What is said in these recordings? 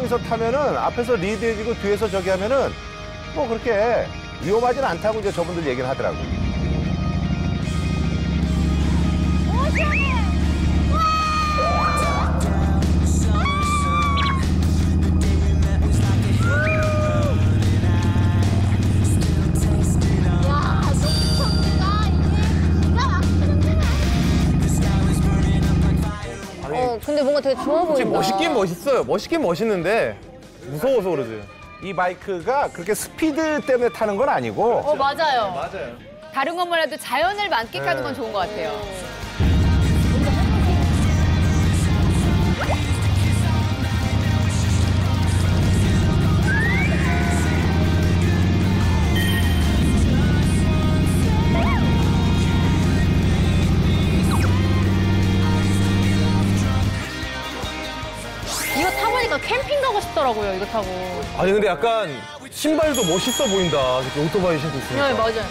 여기서 타면은 앞에서 리드해주고 뒤에서 저기 하면은 뭐 그렇게 위험하진 않다고 이제 저분들 얘기를 하더라고. 오, 시원해! 근데 뭔가 되게 좋아 보인다. 멋있긴 멋있어요. 멋있긴 멋있는데 무서워서 그러지. 이 바이크가 그렇게 스피드 때문에 타는 건 아니고 맞아요. 맞아요. 다른 건 몰라도 자연을 만끽하는 건 좋은 것 같아요. 이거 타보니까 캠핑 가고 싶더라고요, 이거 타고. 아니 근데 약간 신발도 멋있어 보인다. 이렇게 오토바이 신고 있으니까. 네, 맞아요.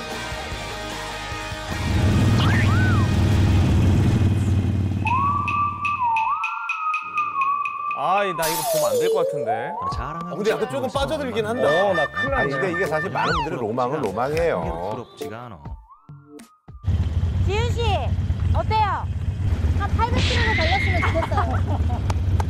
아이 나 이거 보면 안 될 것 같은데. 근데 약간 조금 빠져들긴 한다. 나 큰일 나네. 근데 이게 사실 많은 분들의 로망은 로망이에요. 부럽지가 않아. 지윤 씨, 어때요? 한 800km 달렸으면 좋겠어요.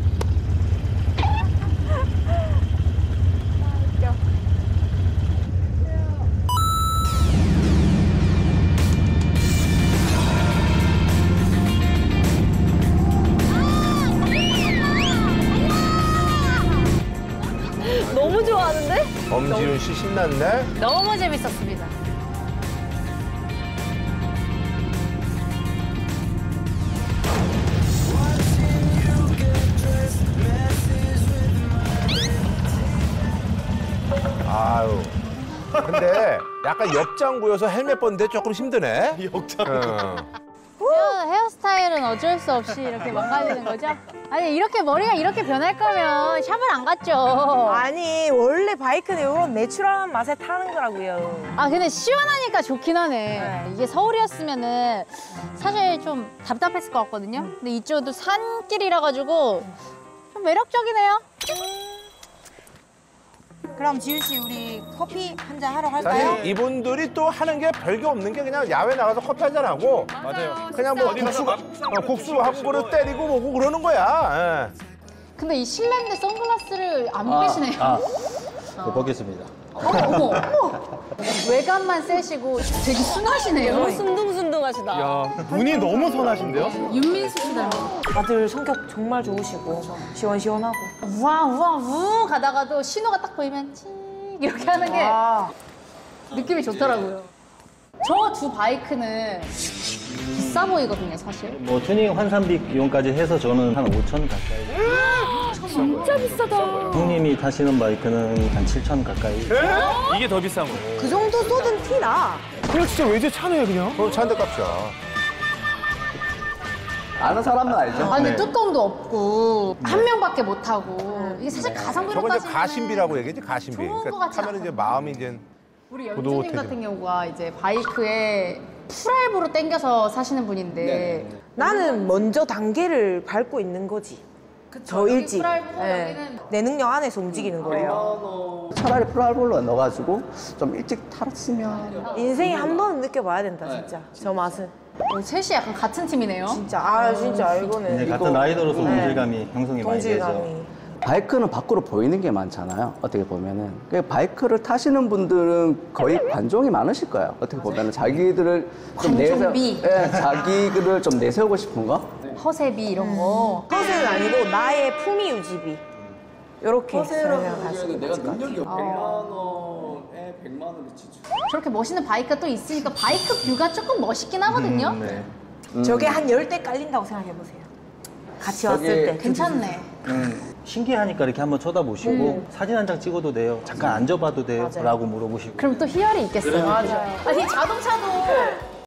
너무 좋아하는데? 엄지윤 씨 신났네. 너무 재밌었습니다. 아유. 근데 약간 옆장구여서 헬멧 벗는데 조금 힘드네. 역장. 헤어스타일은 어쩔 수 없이 이렇게 망가지는 거죠? 아니 이렇게 머리가 이렇게 변할 거면 샵을 안 갔죠. 아니 원래 바이크는 이런 내추럴한 맛에 타는 거라고요. 아 근데 시원하니까 좋긴 하네. 이게 서울이었으면은 사실 좀 답답했을 것 같거든요. 근데 이쪽은 산길이라 가지고 좀 매력적이네요. 그럼 지윤 씨 우리 커피 한 잔 하러 갈까요? 사실 이분들이 또 하는 게 별게 없는 게 그냥 야외 나가서 커피 한잔 하고 맞아요. 그냥 뭐 국수 한 그릇 때리고 뭐고 그러는 거야. 예. 근데 이 실내인데 선글라스를 안 빼시네요. 네, 보겠습니다. 어머. 외관만 세시고 되게 순하시네요. 순둥순둥하시다. 야 눈이 너무 선하신데요? 윤민수 씨 닮은. 다들 성격 정말 좋으시고 시원시원하고. 우왕우왕우 가다가도 신호가 딱 보이면 찡 이렇게 하는 게 아, 느낌이 좋더라고요. 저 두 바이크는 비싸 보이거든요, 사실. 뭐 튜닝 환산비 비용까지 해서 저는 한 5천 가까이. 진짜 비싸다. 형님이 타시는 바이크는 한 7천 가까이. 이게 더 비싼 거. 그 정도 쏟은 티나. 그래 진짜 외제 차네요 그냥. 그럼 차 한 대 값이야. 아는 사람은 알죠? 아니, 뚜껑도 없고 한 명밖에 못 타고 이게 사실 저건 가성비로까지 이제 가심비라고 얘기하지, 가심비. 좋은 거 그러니까 같지 타면 이제 마음이 이제 우리 구독 연주님 같은 경우가 이제 바이크에 풀알부로 땡겨서 사시는 분인데 나는 먼저 단계를 밟고 있는 거지. 더 일찍. 풀알부 예. 여기는 내 능력 안에서 움직이는 거예요. 차라리 프랄볼로 넣어가지고 좀 일찍 탈았으면. 인생에 한 번은 느껴봐야 된다 진짜. 저 맛은. 셋이 약간 같은 팀이네요. 진짜 아 진짜 이거는. 이제 같은 라이더로서 동질감이 형성이 많이 되죠. 동질감이. 바이크는 밖으로 보이는 게 많잖아요. 어떻게 보면은. 그 바이크를 타시는 분들은 거의 관종이 많으실 거예요. 어떻게 보면은 자기들을 좀 관종비. 예, 자기들을 좀 내세우고 싶은 거. 허세비 이런 거. 허세는 아니고 나의 품위 유지비. 요렇게 저는 가지고 내가 능력이 100만 원에 100만 원을 지출. 저렇게 멋있는 바이크가 또 있으니까 바이크 뷰가 조금 멋있긴 하거든요. 네. 저게 한 10대 깔린다고 생각해 보세요. 같이 왔을 저게 때. 괜찮네. 신기하니까 이렇게 한번 쳐다보시고 사진 한 장 찍어도 돼요. 잠깐 앉아봐도 돼요. 맞아요. 라고 물어보시고. 그럼 또 희열이 있겠어요. 맞아요. 아니 자동차도